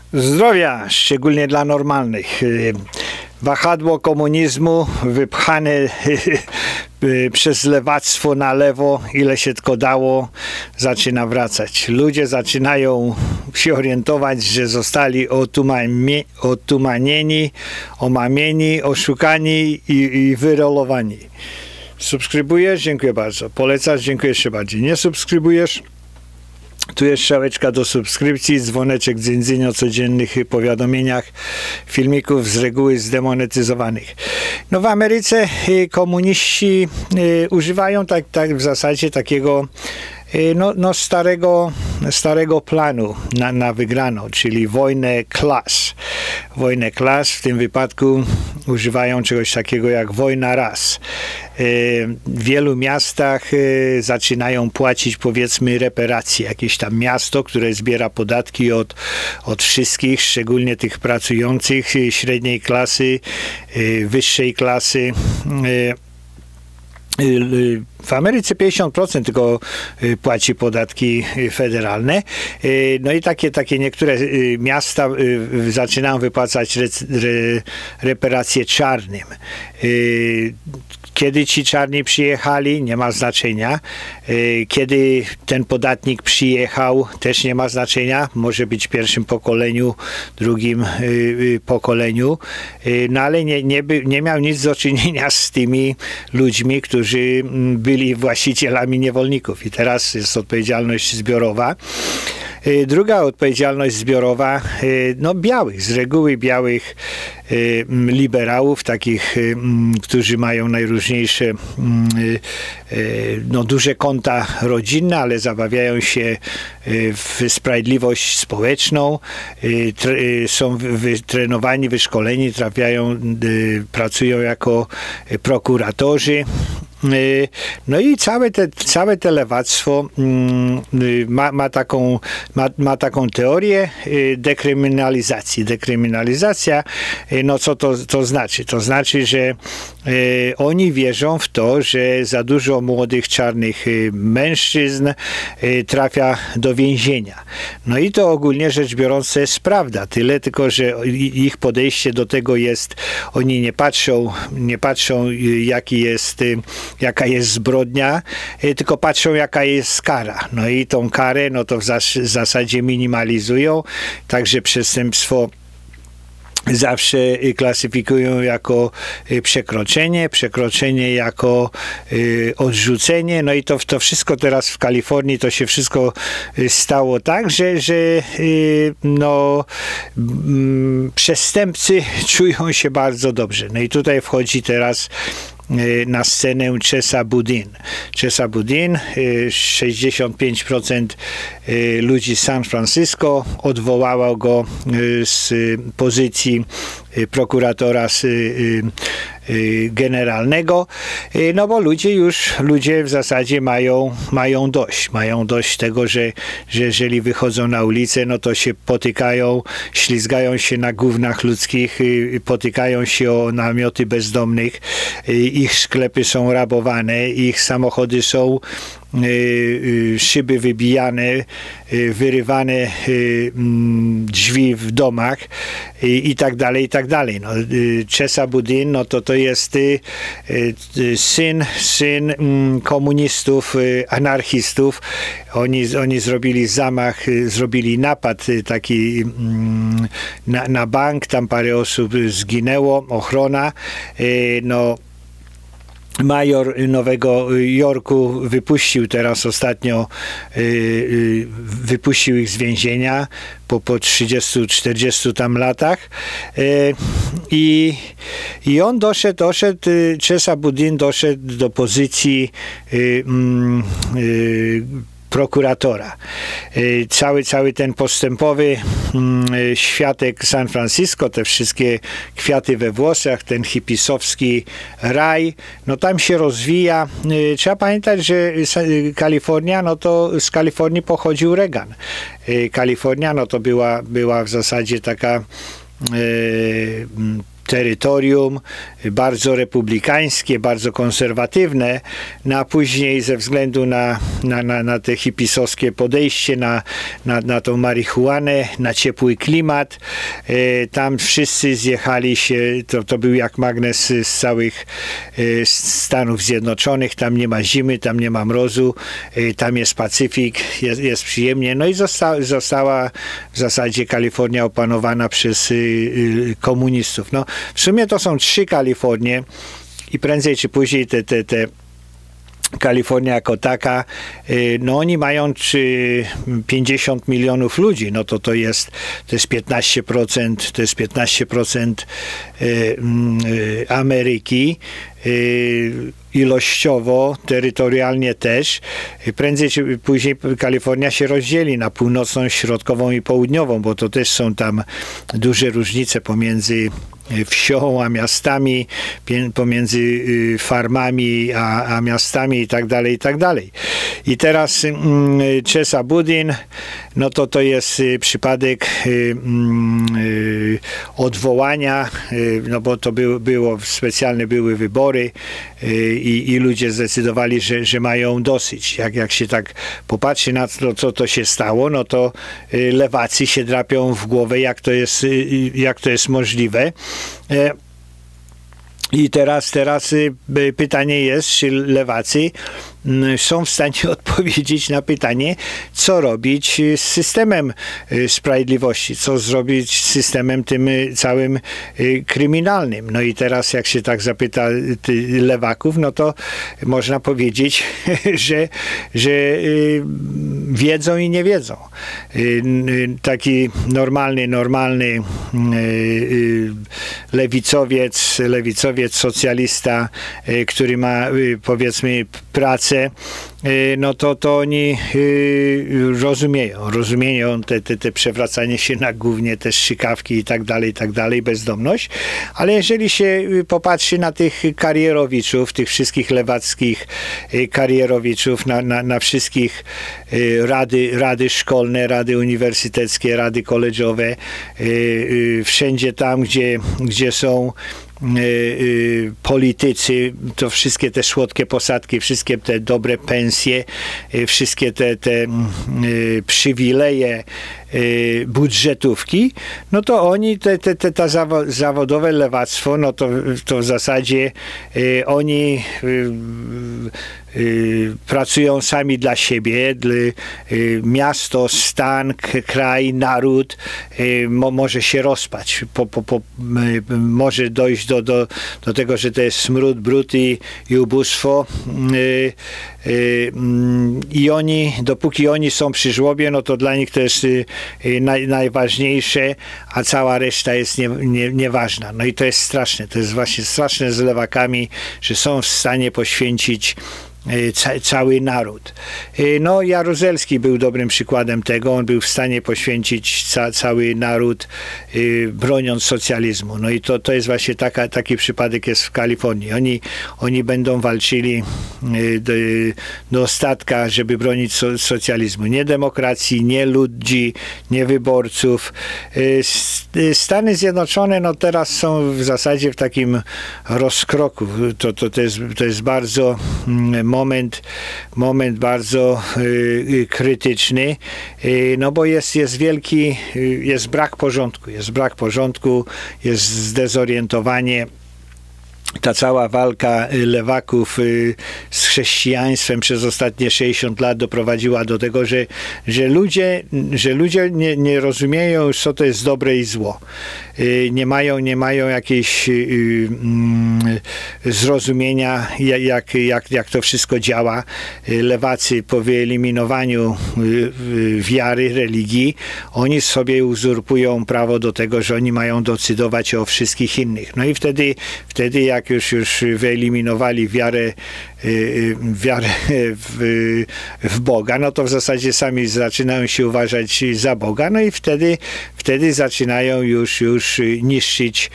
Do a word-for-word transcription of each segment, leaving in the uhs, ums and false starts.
Zdrowia, szczególnie dla normalnych. Wahadło komunizmu wypchane przez lewactwo na lewo, ile się tylko dało, zaczyna wracać. Ludzie zaczynają się orientować, że zostali otumanie, otumanieni, omamieni, oszukani i, i wyrolowani. Subskrybujesz? Dziękuję bardzo. Polecasz? Dziękuję jeszcze bardziej. Nie subskrybujesz? Tu jest strzałeczka do subskrypcji, dzwoneczek dzyndzyn o codziennych powiadomieniach, filmików z reguły zdemonetyzowanych. No w Ameryce komuniści używają tak, tak w zasadzie takiego no, no starego, starego planu na, na wygraną, czyli wojnę klas. Wojnę klas, w tym wypadku używają czegoś takiego jak wojna ras. W wielu miastach zaczynają płacić, powiedzmy, reparacje. Jakieś tam miasto, które zbiera podatki od, od wszystkich, szczególnie tych pracujących, średniej klasy, wyższej klasy. W Ameryce pięćdziesiąt procent tylko płaci podatki federalne. No i takie, takie niektóre miasta zaczynają wypłacać re, re, reparacje czarnym. Kiedy ci czarni przyjechali, nie ma znaczenia. Kiedy ten podatnik przyjechał, też nie ma znaczenia. Może być w pierwszym pokoleniu, drugim pokoleniu. No ale nie, nie, nie miał nic do czynienia z tymi ludźmi, którzy byli właścicielami niewolników. I teraz jest odpowiedzialność zbiorowa. Druga odpowiedzialność zbiorowa, no białych, z reguły białych liberałów, takich, którzy mają najróżniejsze, no duże konta rodzinne, ale zabawiają się w sprawiedliwość społeczną, są wytrenowani, wyszkoleni, trafiają, pracują jako prokuratorzy. No i całe te, całe te lewactwo ma, ma, taką, ma, ma taką teorię dekryminalizacji. Dekryminalizacja, no co to, to znaczy? To znaczy, że oni wierzą w to, że za dużo młodych, czarnych mężczyzn trafia do więzienia. No i to ogólnie rzecz biorąc jest prawda. Tyle tylko, że ich podejście do tego jest, oni nie patrzą, nie patrzą jaki jest jaka jest zbrodnia, tylko patrzą jaka jest kara. No i tą karę, no to w zas zasadzie minimalizują, także przestępstwo zawsze klasyfikują jako przekroczenie, przekroczenie jako y, odrzucenie, no i to, to wszystko teraz w Kalifornii, to się wszystko stało tak, że, że y, no, mm, przestępcy czują się bardzo dobrze. No i tutaj wchodzi teraz na scenę Chesa Boudin. Chesa Boudin, sześćdziesiąt pięć procent ludzi z San Francisco odwołało go z pozycji prokuratora generalnego, no bo ludzie już, ludzie w zasadzie mają, mają dość. Mają dość tego, że, że jeżeli wychodzą na ulicę, no to się potykają, ślizgają się na gównach ludzkich, potykają się o namioty bezdomnych, ich sklepy są rabowane, ich samochody są szyby wybijane, wyrywane drzwi w domach i, i tak dalej, i tak dalej. No, Chesa Boudin, no to to jest syn, syn komunistów, anarchistów. Oni, oni zrobili zamach, zrobili napad taki na, na bank, tam parę osób zginęło, ochrona, no major Nowego Jorku wypuścił teraz ostatnio, yy, wypuścił ich z więzienia po, po trzydziestu czterdziestu tam latach yy, i, i on doszedł, doszedł, Chesa Boudin doszedł do pozycji yy, yy, prokuratora. Cały, cały ten postępowy światek San Francisco, te wszystkie kwiaty we włosach, ten hipisowski raj, no tam się rozwija. Trzeba pamiętać, że Kalifornia, no to z Kalifornii pochodził Reagan. Kalifornia, no to była, była w zasadzie taka terytorium bardzo republikańskie, bardzo konserwatywne, no a później ze względu na na, na, na te hipisowskie podejście, na, na, na tą marihuanę, na ciepły klimat. Tam wszyscy zjechali się, to, to był jak magnes z całych Stanów Zjednoczonych, tam nie ma zimy, tam nie ma mrozu, tam jest Pacyfik, jest, jest przyjemnie. No i zosta, została w zasadzie Kalifornia opanowana przez komunistów. No, w sumie to są trzy Kalifornie i prędzej czy później te, te, te Kalifornia jako taka, no oni mają pięćdziesiąt milionów ludzi, no to to jest, to jest piętnaście procent, to jest piętnaście procent Ameryki, ilościowo, terytorialnie też. Prędzej czy później Kalifornia się rozdzieli na północną, środkową i południową, bo to też są tam duże różnice pomiędzy wsią a miastami, pomiędzy farmami a, a miastami i tak dalej, i tak dalej. I teraz mm, Chesa Boudin, no to to jest przypadek y, y, odwołania, y, no bo to było, było specjalne były wybory y, i, i ludzie zdecydowali, że, że mają dosyć. Jak, jak się tak popatrzy na to, co to się stało, no to y, lewacy się drapią w głowę, jak to jest, y, jak to jest możliwe. I teraz, teraz pytanie jest, czy lewacy są w stanie odpowiedzieć na pytanie, co robić z systemem sprawiedliwości, co zrobić z systemem tym całym kryminalnym. No i teraz jak się tak zapyta lewaków, no to można powiedzieć, że, że wiedzą i nie wiedzą. Taki normalny, normalny lewicowiec, lewicowiec, socjalista, który ma powiedzmy pracę, no to, to oni rozumieją, rozumieją te, te, te przewracanie się na gównie, te strzykawki i tak dalej, i tak dalej, bezdomność, ale jeżeli się popatrzy na tych karierowiczów, tych wszystkich lewackich karierowiczów, na, na, na wszystkich rady, rady szkolne, rady uniwersyteckie, rady koledżowe, wszędzie tam, gdzie, gdzie są Y, y, politycy, to wszystkie te słodkie posadki, wszystkie te dobre pensje, y, wszystkie te, te y, przywileje, y, budżetówki, no to oni, te, te, te, ta zawo zawodowe lewactwo, no to, to w zasadzie y, oni y, y, pracują sami dla siebie, dla, y, miasto, stan, kraj, naród y, mo może się rozpaść, po, po, po, y, może dojść Do, do, do tego, że to jest smród, brud i, i ubóstwo y, y, i oni, dopóki oni są przy żłobie, no to dla nich to jest y, y, naj, najważniejsze, a cała reszta jest nie, nie, nieważna. No i to jest straszne, to jest właśnie straszne z lewakami, że są w stanie poświęcić Ca cały naród. No, Jaruzelski był dobrym przykładem tego. On był w stanie poświęcić ca cały naród, y, broniąc socjalizmu. No i to, to jest właśnie taka, taki przypadek jest w Kalifornii. Oni, oni będą walczyli y, do, do ostatka, żeby bronić so socjalizmu. Nie demokracji, nie ludzi, nie wyborców. Y, Stany Zjednoczone no teraz są w zasadzie w takim rozkroku. To, to, to, jest, to jest bardzo mm, moment, moment bardzo y, krytyczny, y, no bo jest, jest wielki, y, jest brak porządku, jest brak porządku, jest zdezorientowanie. Ta cała walka lewaków z chrześcijaństwem przez ostatnie sześćdziesiąt lat doprowadziła do tego, że, że ludzie, że ludzie nie, nie rozumieją już, co to jest dobre i zło. Nie mają, nie mają jakiejś zrozumienia, jak, jak, jak to wszystko działa. Lewacy po wyeliminowaniu wiary, religii, oni sobie uzurpują prawo do tego, że oni mają decydować o wszystkich innych. No i wtedy, wtedy jak jak już, już wyeliminowali wiarę, wiarę w, w Boga, no to w zasadzie sami zaczynają się uważać za Boga, no i wtedy, wtedy zaczynają już, już niszczyć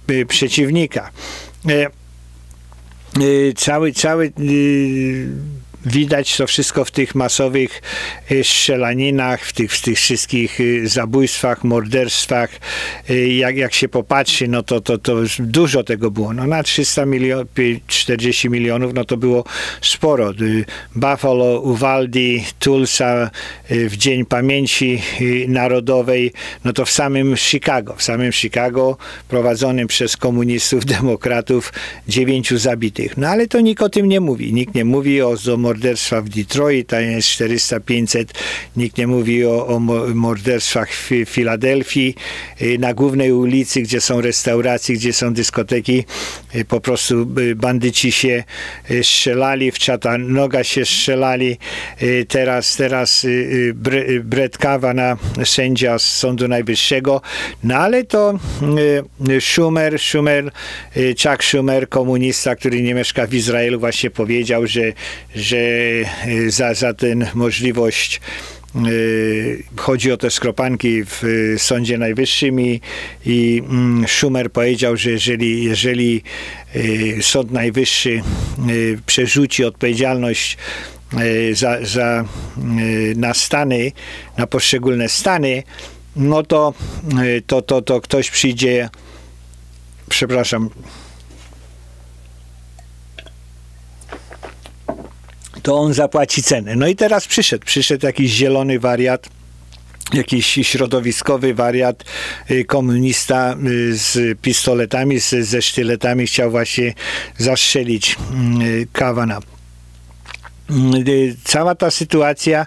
przeciwnika. Cały, cały widać to wszystko w tych masowych strzelaninach, w tych, w tych wszystkich zabójstwach, morderstwach. Jak, jak się popatrzy, no to, to, to dużo tego było. No na trzysta milionów, czterdzieści milionów, no to było sporo. Buffalo, Uvalde, Tulsa w Dzień Pamięci Narodowej, no to w samym Chicago, w samym Chicago prowadzonym przez komunistów, demokratów, dziewięciu zabitych. No ale to nikt o tym nie mówi. Nikt nie mówi o, o morderstwach w Detroit, tam jest czterysta pięćset. Nikt nie mówi o, o morderstwach w Filadelfii. Na głównej ulicy, gdzie są restauracje, gdzie są dyskoteki, po prostu bandyci się strzelali, w Chattanooga się strzelali. Teraz, teraz Brett Kavanaugh, sędzia z Sądu Najwyższego. No ale to Schumer, Schumer, Chuck Schumer, komunista, który nie mieszka w Izraelu, właśnie powiedział, że, że za, za tę możliwość chodzi o te skropanki w Sądzie Najwyższym i, i Schumer powiedział, że jeżeli, jeżeli Sąd Najwyższy przerzuci odpowiedzialność za, za, na stany, na poszczególne stany, no to, to, to, to ktoś przyjdzie, przepraszam, to on zapłaci cenę. No i teraz przyszedł, przyszedł jakiś zielony wariat, jakiś środowiskowy wariat, komunista z pistoletami, z, ze sztyletami, chciał właśnie zastrzelić Kavanaugh. Cała ta sytuacja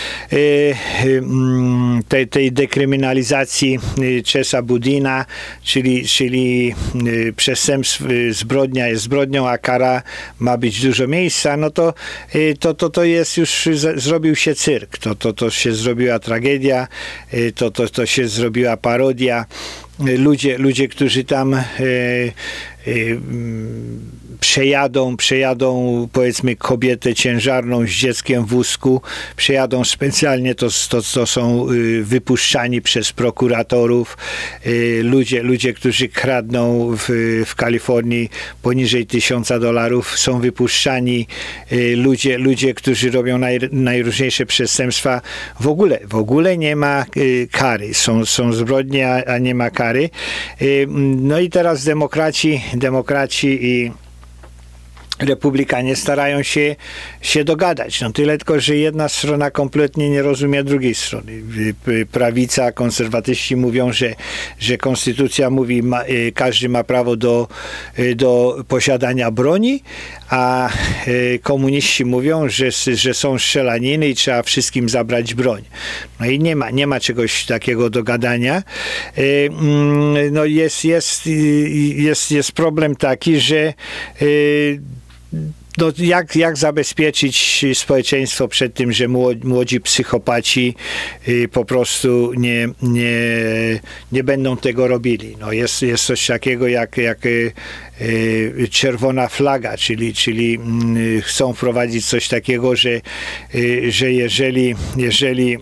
tej, tej dekryminalizacji Chesa Boudina, czyli, czyli przestępstw, zbrodnia jest zbrodnią, a kara ma być dużo miejsca, no to to, to, to jest już, zrobił się cyrk, to, to, to się zrobiła tragedia, to, to, to się zrobiła parodia. Ludzie, ludzie, którzy tam e, e, przejadą, przejadą powiedzmy kobietę ciężarną z dzieckiem w wózku, przejadą specjalnie, to, to, to są wypuszczani przez prokuratorów. Ludzie, ludzie którzy kradną w, w Kalifornii poniżej tysiąca dolarów, są wypuszczani. Ludzie, ludzie którzy robią naj, najróżniejsze przestępstwa, w ogóle, w ogóle nie ma kary. Są, są zbrodnie, a nie ma kary. No i teraz demokraci, demokraci i Republikanie starają się, się dogadać. No tyle tylko, że jedna strona kompletnie nie rozumie drugiej strony. Prawica, konserwatyści mówią, że, że konstytucja mówi, ma, każdy ma prawo do, do posiadania broni, a komuniści mówią, że, że są strzelaniny i trzeba wszystkim zabrać broń. No i nie ma, nie ma czegoś takiego do gadania. No jest, jest, jest, jest problem taki, że no jak, jak zabezpieczyć społeczeństwo przed tym, że młodzi, młodzi psychopaci y, po prostu nie, nie, nie będą tego robili. No jest, jest coś takiego jak, jak y, y, czerwona flaga, czyli, czyli y, chcą wprowadzić coś takiego, że, y, że jeżeli, jeżeli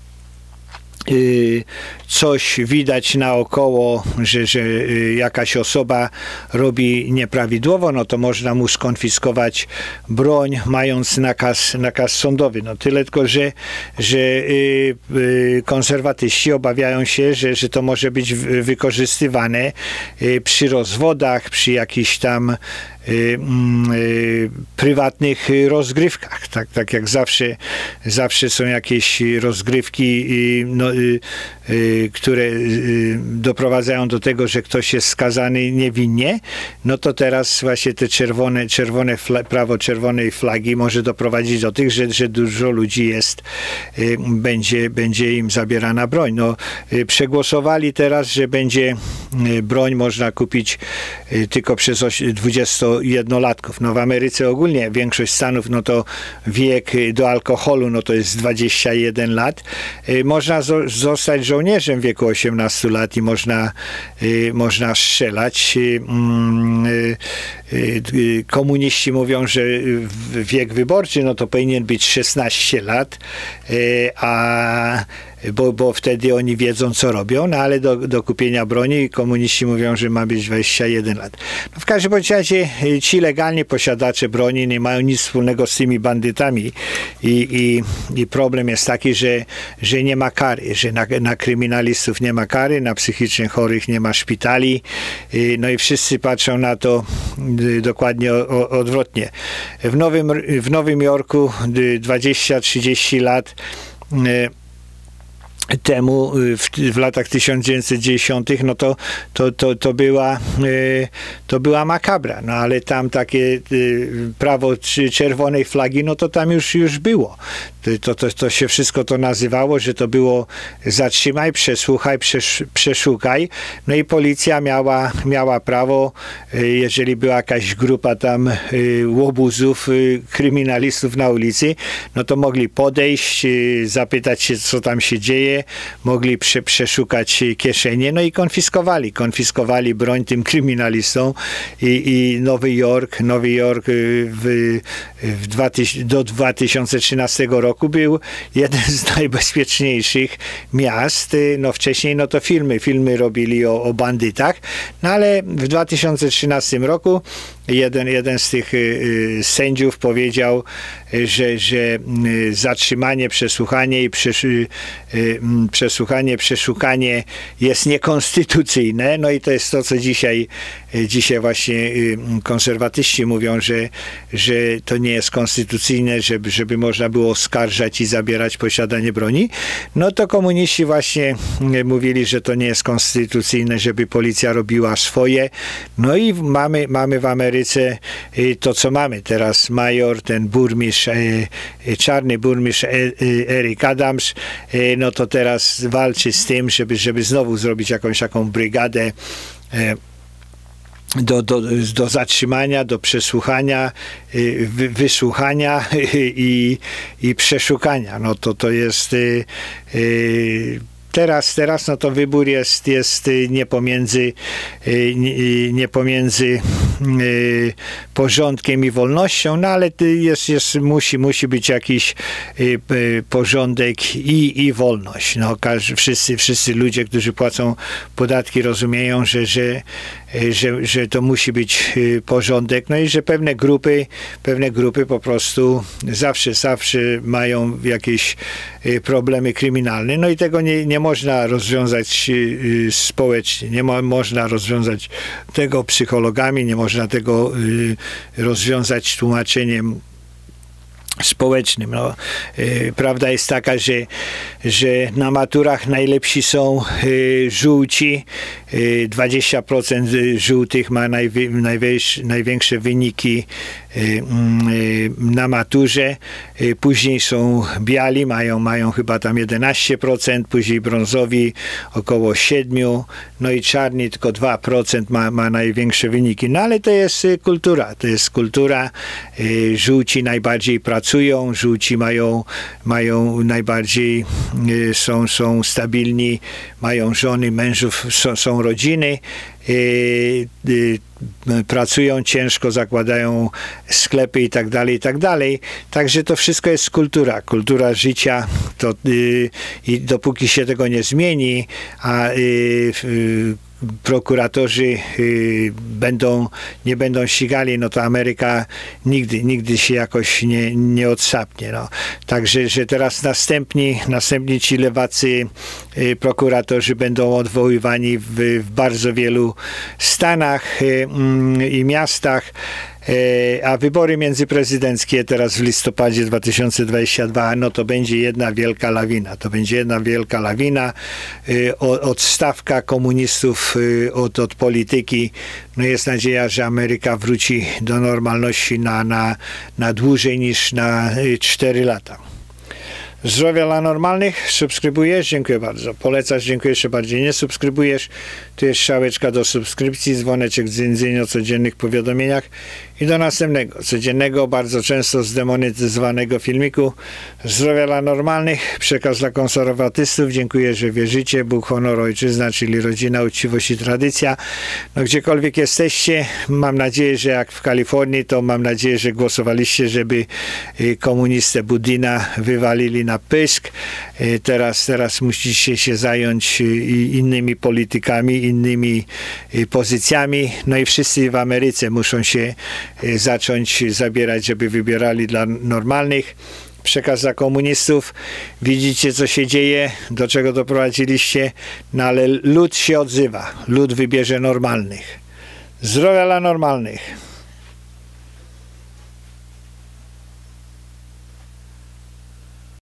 coś widać naokoło, że, że jakaś osoba robi nieprawidłowo, no to można mu skonfiskować broń, mając nakaz, nakaz sądowy. No tyle tylko, że, że konserwatyści obawiają się, że, że to może być wykorzystywane przy rozwodach, przy jakichś tam Y, y, prywatnych rozgrywkach. Tak, tak jak zawsze, zawsze są jakieś rozgrywki, y, no, y, y, które y, doprowadzają do tego, że ktoś jest skazany niewinnie, no to teraz właśnie te czerwone, czerwone prawo czerwonej flagi może doprowadzić do tych, że, że dużo ludzi jest, y, będzie, będzie im zabierana broń. No, y, przegłosowali teraz, że będzie y, broń można kupić y, tylko przez dwudziestojednolatków. No w Ameryce ogólnie większość stanów, no to wiek do alkoholu, no to jest dwadzieścia jeden lat. Można zostać żołnierzem w wieku osiemnastu lat i można, można strzelać. Komuniści mówią, że wiek wyborczy, no to powinien być szesnaście lat, a bo, bo wtedy oni wiedzą, co robią, no ale do, do kupienia broni komuniści mówią, że ma być dwadzieścia jeden lat. No w każdym razie ci legalni posiadacze broni nie mają nic wspólnego z tymi bandytami i, i, i problem jest taki, że, że nie ma kary, że na, na kryminalistów nie ma kary, na psychicznie chorych nie ma szpitali, no i wszyscy patrzą na to dokładnie odwrotnie. W Nowym, w Nowym Jorku dwadzieścia trzydzieści lat temu, w, w latach tysiąc dziewięćset dziesiątych, no to, to, to, to, była, to była makabra, no ale tam takie prawo czerwonej flagi, no to tam już, już było. To, to, to się wszystko to nazywało, że to było zatrzymaj, przesłuchaj, przesz, przeszukaj. No i policja miała, miała prawo, jeżeli była jakaś grupa tam łobuzów, kryminalistów na ulicy, no to mogli podejść, zapytać się, co tam się dzieje, mogli prze, przeszukać kieszenie, no i konfiskowali. Konfiskowali broń tym kryminalistom i, i Nowy Jork, Nowy Jork w, w dwa tysiące, do dwa tysiące trzynastego roku był jeden z najbezpieczniejszych miast. No wcześniej no to filmy, filmy robili o, o bandytach, no ale w dwa tysiące trzynastym roku jeden, jeden z tych y, sędziów powiedział, że, że y, zatrzymanie, przesłuchanie i przesz, y, y, przesłuchanie, przeszukanie jest niekonstytucyjne. No i to jest to, co dzisiaj, y, dzisiaj właśnie y, konserwatyści mówią, że, że to nie jest konstytucyjne, żeby, żeby można było oskarżać i zabierać posiadanie broni. No to komuniści właśnie y, mówili, że to nie jest konstytucyjne, żeby policja robiła swoje. No i mamy, mamy w Ameryce to, co mamy teraz. Major, ten burmistrz, czarny burmistrz Eric Adams, no to teraz walczy z tym, żeby, żeby znowu zrobić jakąś taką brygadę Do, do, do zatrzymania, do przesłuchania, wy, wysłuchania i, i przeszukania. No to to jest Teraz, teraz no to wybór jest, jest nie pomiędzy, nie pomiędzy porządkiem i wolnością, no ale jest, jest, musi, musi być jakiś porządek i, i wolność. No, każdy, wszyscy, wszyscy ludzie, którzy płacą podatki, rozumieją, że, że, że, że to musi być porządek, no i że pewne grupy, pewne grupy po prostu zawsze, zawsze mają jakieś problemy kryminalne, no i tego nie, nie można rozwiązać społecznie, nie mo można rozwiązać tego psychologami, nie można tego rozwiązać tłumaczeniem społecznym. No, y, prawda jest taka, że, że na maturach najlepsi są y, żółci. Y, dwadzieścia procent żółtych ma najwi największe wyniki y, y, na maturze. Y, później są biali, mają, mają chyba tam jedenaście procent, później brązowi około siedem procent, no i czarni tylko dwa procent ma, ma największe wyniki. No ale to jest y, kultura, to jest kultura. Y, żółci najbardziej pracują, żółci mają, mają najbardziej, y, są, są stabilni, mają żony, mężów, są, są rodziny, y, y, pracują ciężko, zakładają sklepy i tak dalej, i tak dalej. Także to wszystko jest kultura, kultura życia. To, y, i dopóki się tego nie zmieni, a y, y, prokuratorzy y, będą, nie będą ścigali, no to Ameryka nigdy, nigdy się jakoś nie, nie odsapnie. No. Także, że teraz następni, następni ci lewacy y, prokuratorzy będą odwoływani w, w bardzo wielu stanach y, y, i miastach. A wybory międzyprezydenckie teraz w listopadzie dwa tysiące dwudziestego drugiego, no to będzie jedna wielka lawina. To będzie jedna wielka lawina. Odstawka komunistów od, od polityki. No jest nadzieja, że Ameryka wróci do normalności na, na, na dłużej niż na cztery lata. Zdrowia dla normalnych, subskrybujesz? Dziękuję bardzo. Polecasz? Dziękuję jeszcze bardziej. Nie subskrybujesz? Tu jest strzałeczka do subskrypcji, dzwoneczek z dzwonienia o codziennych powiadomieniach I do następnego, codziennego, bardzo często zdemonetyzowanego filmiku. Zdrowia dla normalnych, przekaz dla konserwatystów. Dziękuję, że wierzycie. Bóg, honor, ojczyzna, czyli rodzina, uczciwość i tradycja. No gdziekolwiek jesteście, mam nadzieję, że jak w Kalifornii, to mam nadzieję, że głosowaliście, żeby komunistę Budina wywalili na pysk. Teraz, teraz musicie się zająć innymi politykami, innymi pozycjami. No i wszyscy w Ameryce muszą się zacząć zabierać, żeby wybierali dla normalnych. Przekaz dla komunistów. Widzicie, co się dzieje, do czego doprowadziliście, no ale lud się odzywa. Lud wybierze normalnych. Zdrowia dla normalnych.